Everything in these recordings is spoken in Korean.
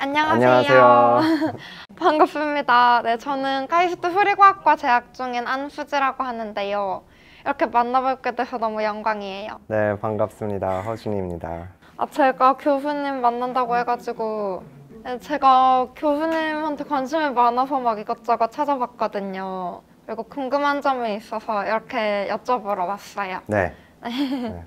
안녕하세요. 반갑습니다. 네, 저는 카이스트 수리과학과 재학 중인 안수지라고 하는데요. 이렇게 만나뵙게 돼서 너무 영광이에요. 네, 반갑습니다. 허준입니다. 제가 교수님 만난다고 해가지고 제가 교수님한테 관심이 많아서 막 이것저것 찾아봤거든요. 그리고 궁금한 점이 있어서 이렇게 여쭤보러 왔어요. 네. 네.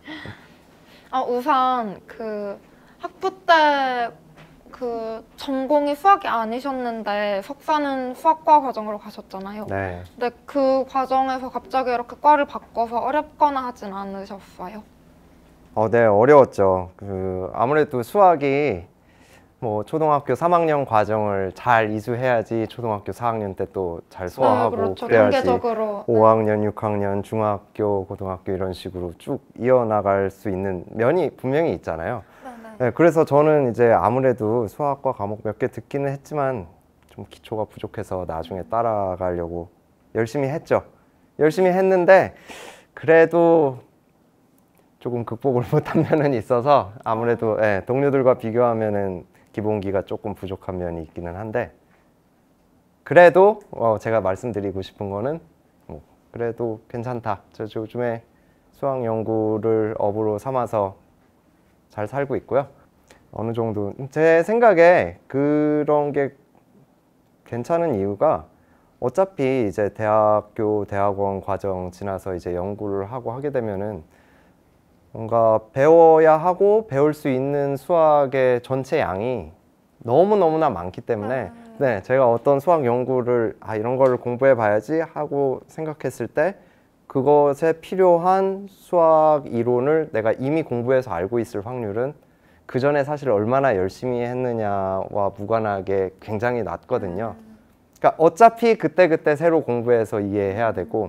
우선 학부 때 전공이 수학이 아니셨는데 석사는 수학과 과정으로 가셨잖아요. 네. 근데 그 과정에서 갑자기 이렇게 과를 바꿔서 어렵거나 하진 않으셨어요? 네, 어려웠죠. 아무래도 수학이 초등학교 3학년 과정을 잘 이수해야지 초등학교 4학년 때 또 잘 소화하고 그렇죠. 그래야지 단계적으로 5학년, 6학년, 중학교, 고등학교 이런 식으로 쭉 이어나갈 수 있는 면이 분명히 있잖아요. 네, 그래서 저는 이제 아무래도 수학과 과목 몇 개 듣기는 했지만 좀 기초가 부족해서 나중에 따라가려고 열심히 했죠. 열심히 했는데 그래도 조금 극복을 못한 면은 있어서 아무래도 동료들과 비교하면은 기본기가 조금 부족한 면이 있기는 한데 그래도 제가 말씀드리고 싶은 거는 그래도 괜찮다. 저 요즘에 수학 연구를 업으로 삼아서 잘 살고 있고요. 어느 정도 제 생각에 그런 게 괜찮은 이유가 어차피 이제 대학원 과정 지나서 이제 연구를 하고 하게 되면은 뭔가 배워야 하고 배울 수 있는 수학의 전체 양이 너무너무나 많기 때문에 네, 제가 어떤 수학 연구를 이런 거를 공부해 봐야지 하고 생각했을 때 그것에 필요한 수학 이론을 내가 이미 공부해서 알고 있을 확률은 그 전에 사실 얼마나 열심히 했느냐와 무관하게 굉장히 낮거든요. 그러니까 어차피 그때그때 새로 공부해서 이해해야 되고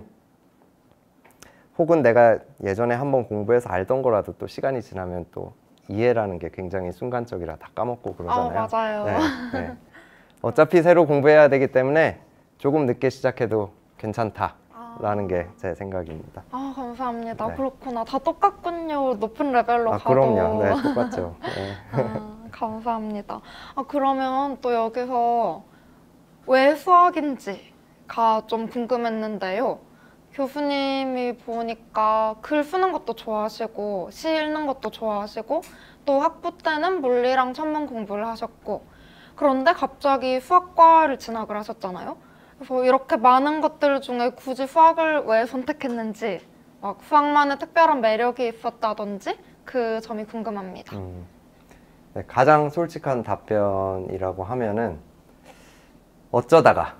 혹은 내가 예전에 한번 공부해서 알던 거라도 또 시간이 지나면 또 이해라는 게 굉장히 순간적이라 다 까먹고 그러잖아요. 맞아요. 네. 어차피 새로 공부해야 되기 때문에 조금 늦게 시작해도 괜찮다라는 게 제 생각입니다. 감사합니다. 네. 그렇구나. 다 똑같군요. 높은 레벨로 가도. 그럼요. 네, 똑같죠. 네. 감사합니다. 그러면 또 여기서 왜 수학인지가 좀 궁금했는데요. 교수님이 보니까 글 쓰는 것도 좋아하시고 시 읽는 것도 좋아하시고 또 학부 때는 물리랑 천문 공부를 하셨고 그런데 갑자기 수학과를 진학을 하셨잖아요. 그래서 이렇게 많은 것들 중에 굳이 수학을 왜 선택했는지 막 수학만의 특별한 매력이 있었다든지 그 점이 궁금합니다. 네, 가장 솔직한 답변이라고 하면은 어쩌다가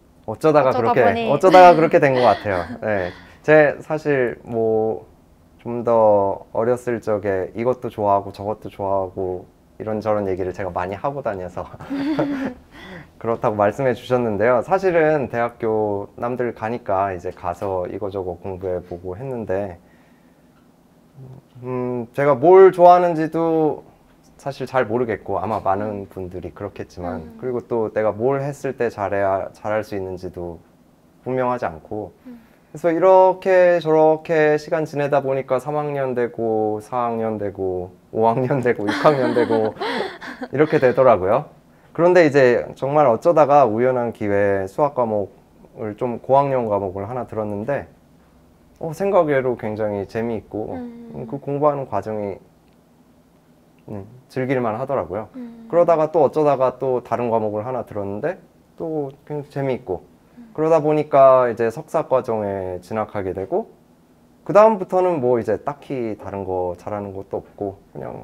그렇게 된 것 같아요. 네, 제 사실 좀 더 어렸을 적에 이것도 좋아하고 저것도 좋아하고 이런저런 얘기를 제가 많이 하고 다녀서 그렇다고 말씀해 주셨는데요. 사실은 대학교 남들 가니까 이제 가서 이거저거 공부해 보고 했는데 제가 뭘 좋아하는지도 사실 잘 모르겠고 아마 많은 분들이 그렇겠지만 그리고 또 내가 뭘 했을 때 잘할 수 있는지도 분명하지 않고 그래서 이렇게 저렇게 시간 지내다 보니까 3학년 되고 4학년 되고 5학년 되고 6학년 되고 이렇게 되더라고요. 그런데 이제 정말 어쩌다가 우연한 기회에 수학 과목을 좀 고학년 과목을 하나 들었는데 생각외로 굉장히 재미있고 그 공부하는 과정이 즐길만 하더라고요. 그러다가 또 어쩌다가 또 다른 과목을 하나 들었는데 또 굉장히 재미있고 그러다 보니까 이제 석사 과정에 진학하게 되고 그 다음부터는 이제 딱히 다른 거 잘하는 것도 없고 그냥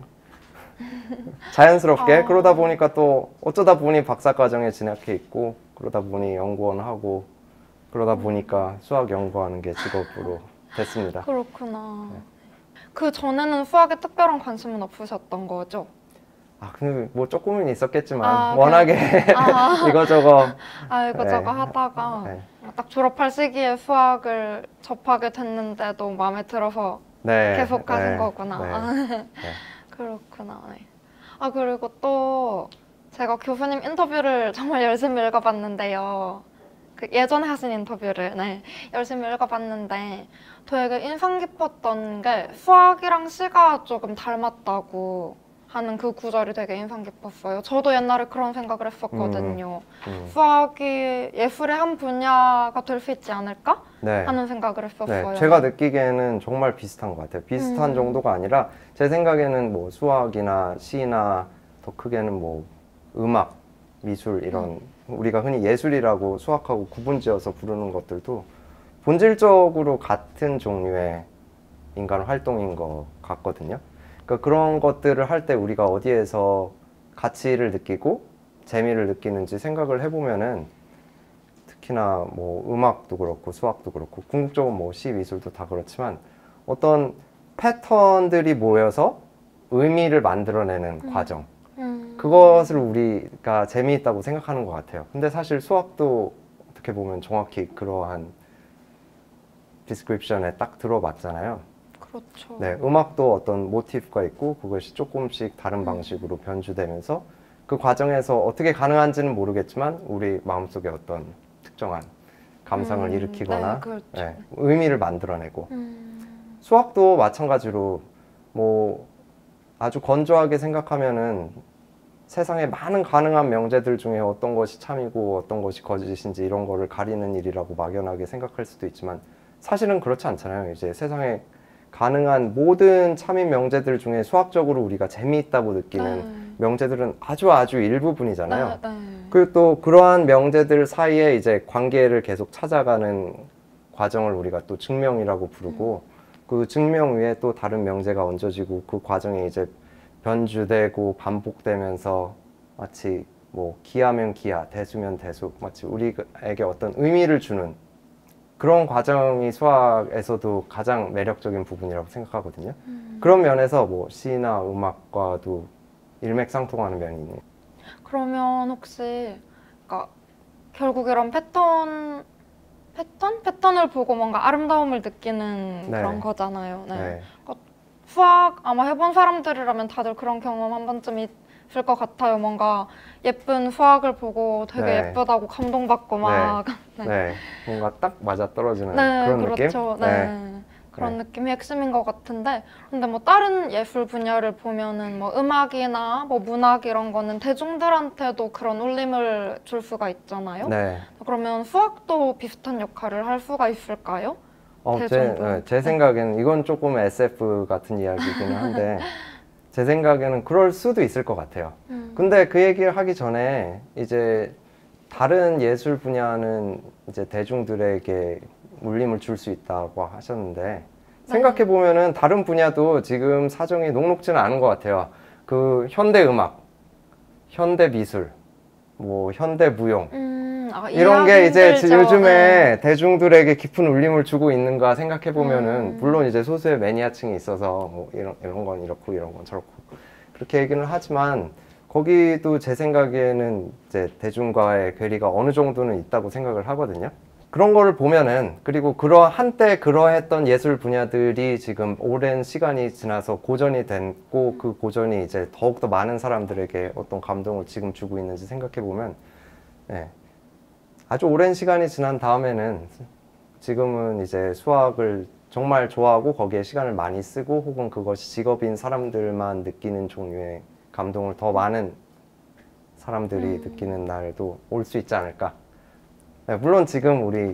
자연스럽게 그러다 보니까 또 어쩌다 보니 박사 과정에 진학해 있고 그러다 보니 연구원 하고 그러다 보니까 수학 연구하는 게 직업으로 됐습니다. 그렇구나. 네. 그 전에는 수학에 특별한 관심은 없으셨던 거죠? 근데 조금은 있었겠지만 워낙에 이거저거 하다가 딱 졸업할 시기에 수학을 접하게 됐는데도 마음에 들어서 계속 가신 거구나. 그렇구나. 그리고 또 제가 교수님 인터뷰를 정말 열심히 읽어봤는데요. 예전에 하신 인터뷰를 열심히 읽어봤는데 되게 인상 깊었던 게 수학이랑 시가 조금 닮았다고 하는 그 구절이 되게 인상 깊었어요. 저도 옛날에 그런 생각을 했었거든요. 수학이 예술의 한 분야가 될 수 있지 않을까? 네. 하는 생각을 했었어요. 네, 제가 느끼기에는 정말 비슷한 것 같아요. 비슷한 정도가 아니라 제 생각에는 뭐 수학이나 시나 더 크게는 뭐 음악, 미술 이런 우리가 흔히 예술이라고 수학하고 구분지어서 부르는 것들도 본질적으로 같은 종류의 인간 활동인 것 같거든요. 그러니까 그런 것들을 할 때 우리가 어디에서 가치를 느끼고 재미를 느끼는지 생각을 해보면은 특히나 뭐 음악도 그렇고 수학도 그렇고 궁극적으로 뭐 시, 미술도 다 그렇지만 어떤 패턴들이 모여서 의미를 만들어내는 과정 그것을 우리가 재미있다고 생각하는 것 같아요. 근데 사실 수학도 어떻게 보면 정확히 그러한 디스크립션에 딱 들어맞잖아요. 그렇죠. 네, 음악도 어떤 모티프가 있고 그것이 조금씩 다른 방식으로 변주되면서 그 과정에서 어떻게 가능한지는 모르겠지만 우리 마음속에 어떤 특정한 감상을 일으키거나 네, 그렇죠. 네, 의미를 만들어내고 수학도 마찬가지로 뭐 아주 건조하게 생각하면은 세상에 많은 가능한 명제들 중에 어떤 것이 참이고 어떤 것이 거짓인지 이런 거를 가리는 일이라고 막연하게 생각할 수도 있지만 사실은 그렇지 않잖아요. 이제 세상에 가능한 모든 참인 명제들 중에 수학적으로 우리가 재미있다고 느끼는 명제들은 아주 일부분이잖아요. 그리고 또 그러한 명제들 사이에 이제 관계를 계속 찾아가는 과정을 우리가 또 증명이라고 부르고 그 증명 위에 또 다른 명제가 얹어지고 그 과정에 이제 변주되고 반복되면서 마치 뭐 기하면 기하, 대수면 대수, 마치 우리에게 어떤 의미를 주는 그런 과정이 수학에서도 가장 매력적인 부분이라고 생각하거든요. 그런 면에서 뭐 시나 음악과도 일맥상통하는 면이 있네요. 그러면 혹시 그러니까 결국 이런 패턴을 보고 뭔가 아름다움을 느끼는 네. 그런 거잖아요. 네. 네. 그러니까 수학 아마 해본 사람들이라면 다들 그런 경험 한 번쯤 있을 것 같아요. 뭔가 예쁜 수학을 보고 되게 네. 예쁘다고 감동받고 막. 네. 네. 뭔가 딱 맞아 떨어지는 네, 그런 그렇죠. 느낌? 네. 그런 느낌이 핵심인 것 같은데, 근데 뭐 다른 예술 분야를 보면은 뭐 음악이나 뭐 문학 이런 거는 대중들한테도 그런 울림을 줄 수가 있잖아요. 네. 그러면 수학도 비슷한 역할을 할 수가 있을까요? 제 생각에는 이건 조금 SF 같은 이야기이기는 한데 제 생각에는 그럴 수도 있을 것 같아요. 근데 그 얘기를 하기 전에 이제 다른 예술 분야는 이제 대중들에게 울림을 줄 수 있다고 하셨는데 생각해 보면은 다른 분야도 지금 사정이 녹록지는 않은 것 같아요. 그 현대 음악, 현대 미술, 뭐 현대 무용 이런 게 이제 요즘에 대중들에게 깊은 울림을 주고 있는가 생각해 보면은 물론 이제 소수의 매니아층이 있어서 뭐 이런 건 이렇고 이런 건 저렇고 그렇게 얘기는 하지만 거기도 제 생각에는 이제 대중과의 괴리가 어느 정도는 있다고 생각을 하거든요. 그런 거를 보면은 그리고 한때 그러했던 예술 분야들이 지금 오랜 시간이 지나서 고전이 됐고 그 고전이 이제 더욱더 많은 사람들에게 어떤 감동을 지금 주고 있는지 생각해 보면 네, 아주 오랜 시간이 지난 다음에는 지금은 이제 수학을 정말 좋아하고 거기에 시간을 많이 쓰고 혹은 그것이 직업인 사람들만 느끼는 종류의 감동을 더 많은 사람들이 느끼는 날도 올 수 있지 않을까. 네, 물론 지금 우리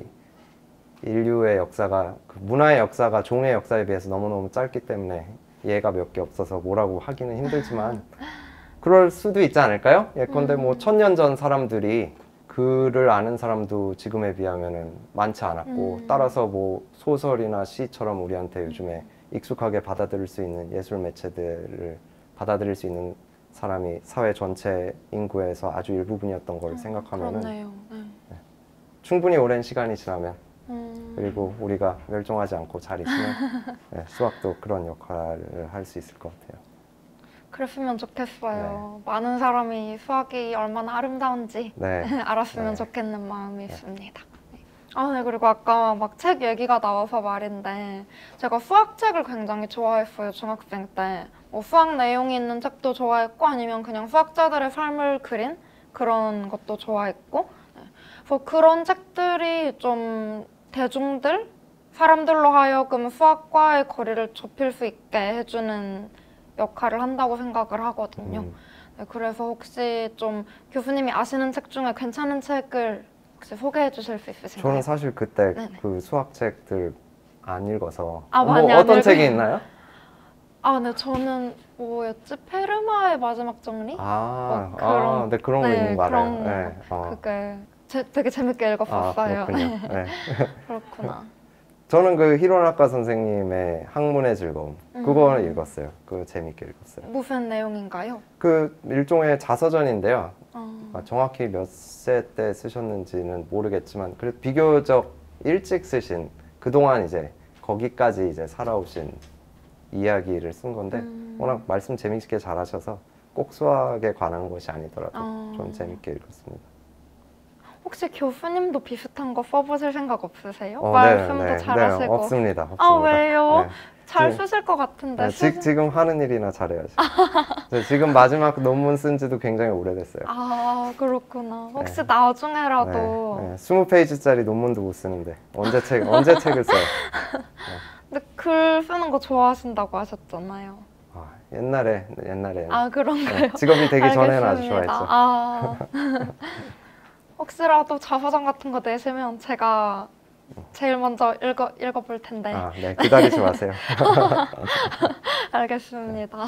인류의 역사가 문화의 역사가 종의 역사에 비해서 너무너무 짧기 때문에 예가 몇 개 없어서 뭐라고 하기는 힘들지만 그럴 수도 있지 않을까요? 예컨대 뭐 1000년 전 사람들이 글을 아는 사람도 지금에 비하면은 많지 않았고 따라서 뭐 소설이나 시처럼 우리한테 요즘에 익숙하게 받아들일 수 있는 예술 매체들을 받아들일 수 있는 사람이 사회 전체 인구에서 아주 일부분이었던 걸 생각하면은 네, 충분히 오랜 시간이 지나면 그리고 우리가 멸종하지 않고 잘 있으면 네, 수학도 그런 역할을 할 수 있을 것 같아요. 그랬으면 좋겠어요. 많은 사람이 수학이 얼마나 아름다운지 알았으면 좋겠는 마음이 있습니다. 네, 그리고 아까 막 책 얘기가 나와서 말인데 제가 수학책을 굉장히 좋아했어요, 중학생 때. 뭐 수학 내용이 있는 책도 좋아했고 아니면 그냥 수학자들의 삶을 그린 그런 것도 좋아했고 그래서 그런 책들이 좀 사람들로 하여금 수학과의 거리를 좁힐 수 있게 해주는 역할을 한다고 생각을 하거든요. 네, 그래서 혹시 좀 교수님이 아시는 책 중에 괜찮은 책을 혹시 소개해 주실 수 있으신가요? 저는 사실 그때 네네. 그 수학책들 안 읽어서 많이 안 어떤 읽어요? 책이 있나요? 네, 저는 뭐였지? 페르마의 마지막 정리? 네, 그런 거 있는 거 알아요. 그런 네, 그게 되게 재밌게 읽었었어요. 그렇군요. 네. 그렇구나. 저는 그 히로나카 선생님의 학문의 즐거움 그거는 읽었어요. 그거 재밌게 읽었어요. 무슨 내용인가요? 그 일종의 자서전인데요. 정확히 몇 세 때 쓰셨는지는 모르겠지만 그래도 비교적 일찍 쓰신 그동안 이제 거기까지 이제 살아오신 이야기를 쓴 건데 워낙 말씀 재밌게 잘하셔서 꼭 수학에 관한 것이 아니더라도 좀 재밌게 읽었습니다. 혹시 교수님도 비슷한 거 써보실 생각 없으세요? 네, 말씀도 잘하시고. 없습니다. 왜요? 네. 잘 쓰실 것 같은데. 지금 하는 일이나 잘해야죠. 지금 마지막 논문 쓴 지도 굉장히 오래됐어요. 그렇구나. 혹시 나중에라도. 20페이지짜리 논문도 못 쓰는데 언제 책을 써요? 근데 글 쓰는 거 좋아하신다고 하셨잖아요. 옛날에. 그런가요? 직업이 되기 전에는 아주 좋아했죠. 혹시라도 자서전 같은 거 내시면 제가 제일 먼저 읽어볼 텐데. 네, 기다리지 마세요. 알겠습니다.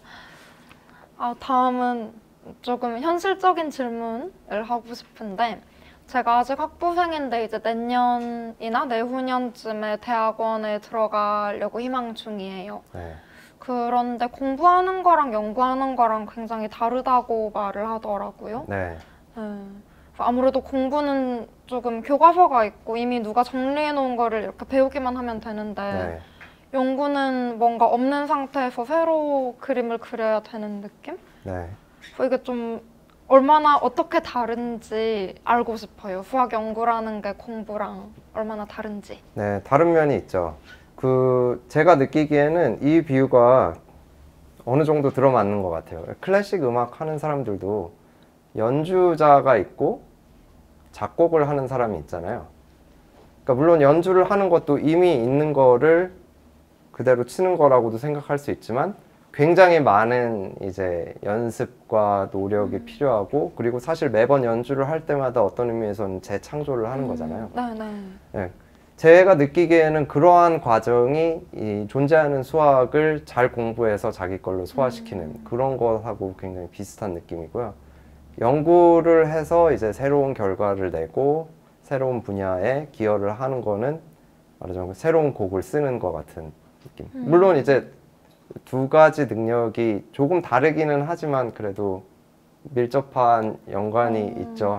다음은 조금 현실적인 질문을 하고 싶은데 제가 아직 학부생인데 이제 내년이나 내후년쯤에 대학원에 들어가려고 희망 중이에요. 네. 그런데 공부하는 거랑 연구하는 거랑 굉장히 다르다고 말을 하더라고요. 네. 아무래도 공부는 조금 교과서가 있고 이미 누가 정리해 놓은 거를 이렇게 배우기만 하면 되는데 연구는 뭔가 없는 상태에서 새로 그림을 그려야 되는 느낌? 네. 이게 좀 얼마나 어떻게 다른지 알고 싶어요. 수학 연구라는 게 공부랑 얼마나 다른지. 네, 다른 면이 있죠. 제가 느끼기에는 이 비유가 어느 정도 들어맞는 것 같아요. 클래식 음악 하는 사람들도 연주자가 있고 작곡을 하는 사람이 있잖아요. 그러니까 물론 연주를 하는 것도 이미 있는 거를 그대로 치는 거라고도 생각할 수 있지만 굉장히 많은 이제 연습과 노력이 필요하고 그리고 사실 매번 연주를 할 때마다 어떤 의미에서는 재창조를 하는 거잖아요. 네. 제가 느끼기에는 그러한 과정이 이 존재하는 수학을 잘 공부해서 자기 걸로 소화시키는 그런 것하고 굉장히 비슷한 느낌이고요. 연구를 해서 이제 새로운 결과를 내고 새로운 분야에 기여를 하는 거는 말하자면 새로운 곡을 쓰는 것 같은 느낌. 물론 이제 두 가지 능력이 조금 다르기는 하지만 그래도 밀접한 연관이 있죠.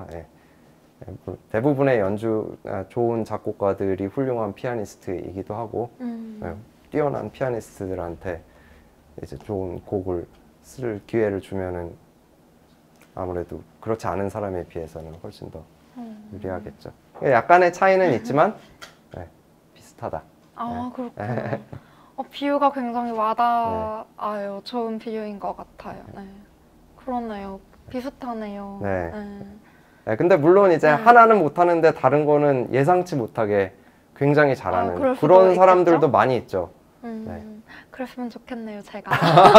대부분의 좋은 작곡가들이 훌륭한 피아니스트이기도 하고 뛰어난 피아니스트들한테 이제 좋은 곡을 쓸 기회를 주면은 아무래도 그렇지 않은 사람에 비해서는 훨씬 더 유리하겠죠. 약간의 차이는 있지만 비슷하다. 그렇구나. 비유가 굉장히 와닿아요. 좋은 비유인 것 같아요. 그러네요. 비슷하네요. 근데 물론 이제 하나는 못하는데 다른 거는 예상치 못하게 굉장히 잘하는 그런 사람들도 있겠죠? 많이 있죠. 그랬으면 좋겠네요, 제가.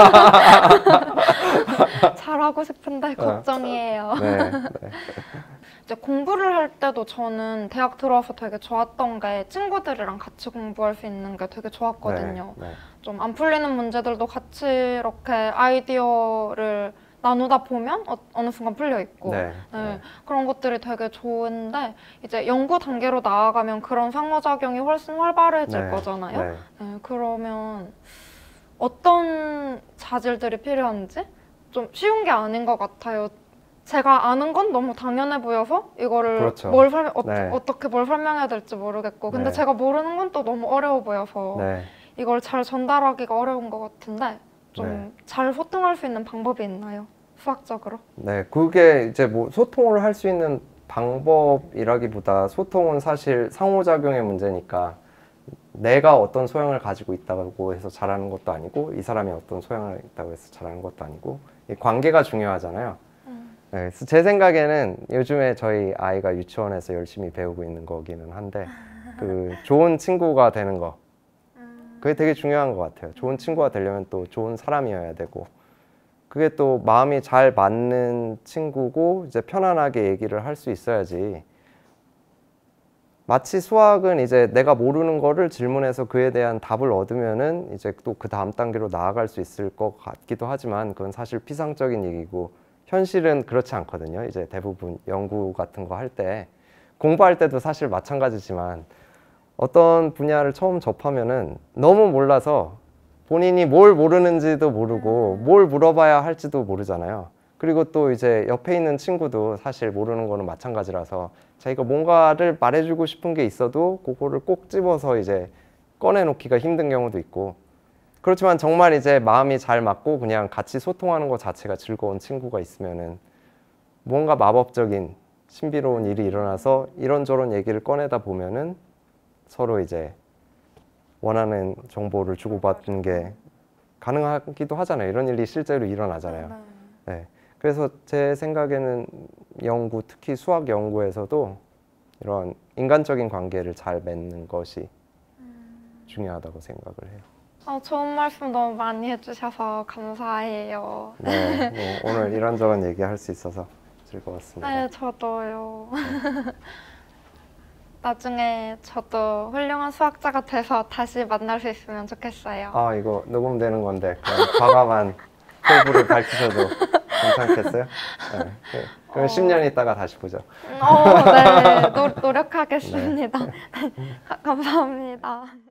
잘하고 싶은데 걱정이에요. 이제 공부를 할 때도 저는 대학 들어와서 되게 좋았던 게 친구들이랑 같이 공부할 수 있는 게 되게 좋았거든요. 좀 안 풀리는 문제들도 같이 이렇게 아이디어를 나누다 보면 어느 순간 풀려 있고 그런 것들이 되게 좋은데 이제 연구 단계로 나아가면 그런 상호작용이 훨씬 활발해질 거잖아요. 그러면 어떤 자질들이 필요한지 좀 쉬운 게 아닌 것 같아요. 제가 아는 건 너무 당연해 보여서 이거를 어떻게 뭘 설명해야 될지 모르겠고 근데 제가 모르는 건 또 너무 어려워 보여서 이걸 잘 전달하기가 어려운 것 같은데 좀 잘 소통할 수 있는 방법이 있나요? 수학적으로? 그게 이제 뭐 소통을 할 수 있는 방법이라기보다 소통은 사실 상호작용의 문제니까 내가 어떤 소양을 가지고 있다고 해서 잘하는 것도 아니고 이 사람이 어떤 소양을 있다고 해서 잘하는 것도 아니고 이 관계가 중요하잖아요. 그래서 제 생각에는 요즘에 저희 아이가 유치원에서 열심히 배우고 있는 거기는 한데 그 좋은 친구가 되는 거 그게 되게 중요한 것 같아요. 좋은 친구가 되려면 또 좋은 사람이어야 되고, 그게 또 마음이 잘 맞는 친구고 이제 편안하게 얘기를 할 수 있어야지. 마치 수학은 이제 내가 모르는 거를 질문해서 그에 대한 답을 얻으면은 이제 또 그 다음 단계로 나아갈 수 있을 것 같기도 하지만 그건 사실 피상적인 얘기고 현실은 그렇지 않거든요. 이제 대부분 연구 같은 거 할 때 공부할 때도 사실 마찬가지지만 어떤 분야를 처음 접하면은 너무 몰라서 본인이 뭘 모르는지도 모르고 뭘 물어봐야 할지도 모르잖아요. 그리고 또 이제 옆에 있는 친구도 사실 모르는 거는 마찬가지라서 자기가 뭔가를 말해주고 싶은 게 있어도 그거를 꼭 집어서 이제 꺼내놓기가 힘든 경우도 있고, 그렇지만 정말 이제 마음이 잘 맞고 그냥 같이 소통하는 것 자체가 즐거운 친구가 있으면은 뭔가 마법적인 신비로운 일이 일어나서 이런저런 얘기를 꺼내다 보면은 서로 이제 원하는 정보를 주고받는 게 가능하기도 하잖아요. 이런 일이 실제로 일어나잖아요. 네. 그래서 제 생각에는 연구, 특히 수학 연구에서도 이런 인간적인 관계를 잘 맺는 것이 중요하다고 생각을 해요. 좋은 말씀 너무 많이 해주셔서 감사해요. 네, 뭐 오늘 이런저런 얘기할 수 있어서 즐거웠습니다. 네, 저도요. 나중에 저도 훌륭한 수학자가 돼서 다시 만날 수 있으면 좋겠어요. 아, 이거 녹음되는 건데 그냥 과감한 포부를 밝히셔도 괜찮겠어요? 네. 그럼 10년 있다가 다시 보죠. 네, 노력하겠습니다. 감사합니다.